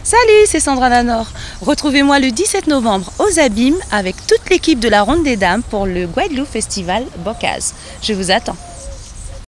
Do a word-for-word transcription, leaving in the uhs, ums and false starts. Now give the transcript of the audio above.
Salut, c'est Sandra Nanor. Retrouvez-moi le dix-sept novembre aux Abîmes avec toute l'équipe de la Ronde des Dames pour le Guadeloupe Festival Bocaz. Je vous attends.